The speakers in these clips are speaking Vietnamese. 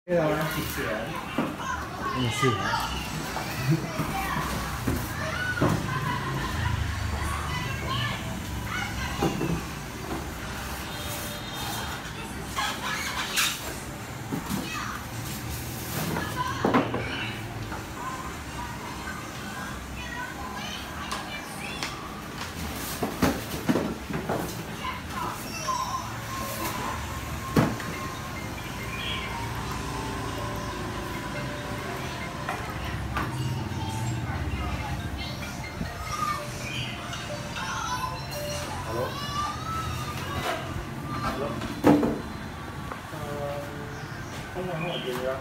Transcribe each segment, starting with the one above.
Thế rồi Chỉ sửa. mình sửa. Alo. Alo. Không hỏi gì nữa.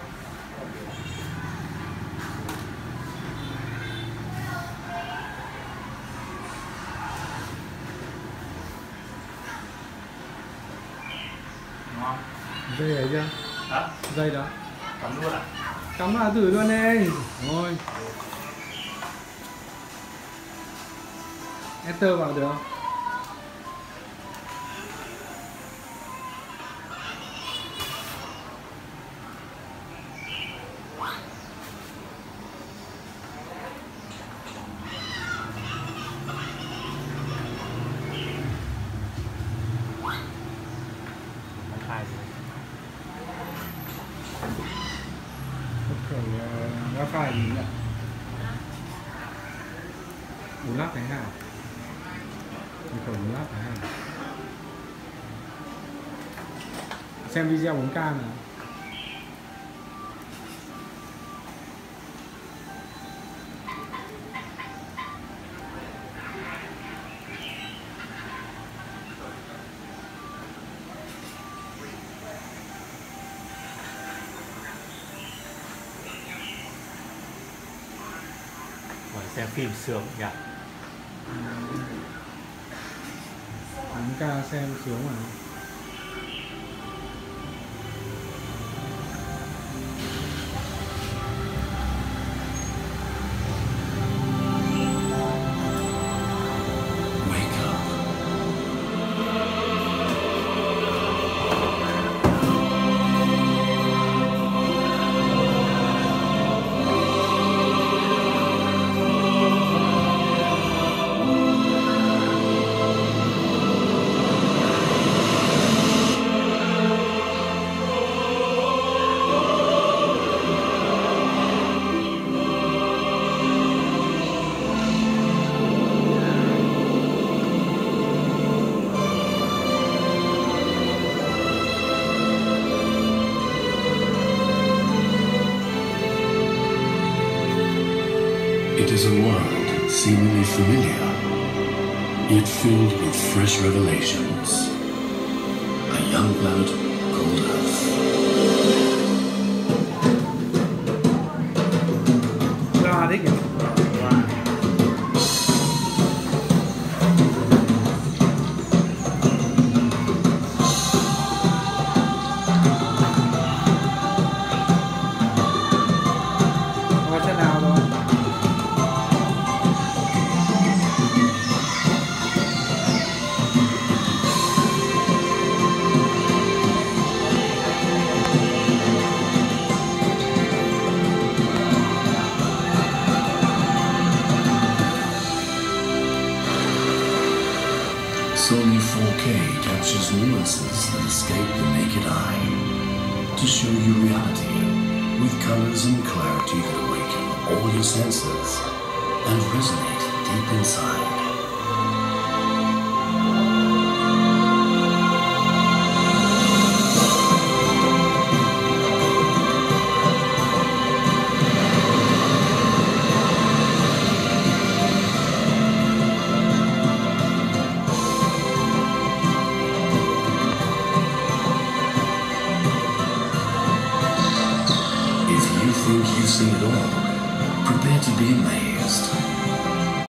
Ngon. Dây ấy chưa? Hả? Dây đó. Cắm luôn à? Cắm vào thử luôn đi. Rồi. Enter vào được không? Wifi gì? Khẩu wifi gì nhỉ? 4 tháng 2. Khẩu 4 tháng 2. Xem video 4K nào. Xem phim sướng nhỉ? 4K xem xuống mà. It is a world seemingly familiar, yet filled with fresh revelations. A young planet called Earth. Ra đấy kìa. Coi thế nào rồi. Sony 4K captures nuances that escape the naked eye to show you reality with colors and clarity that awaken all your senses and resonate deep inside. If you think you've seen it all, prepare to be amazed.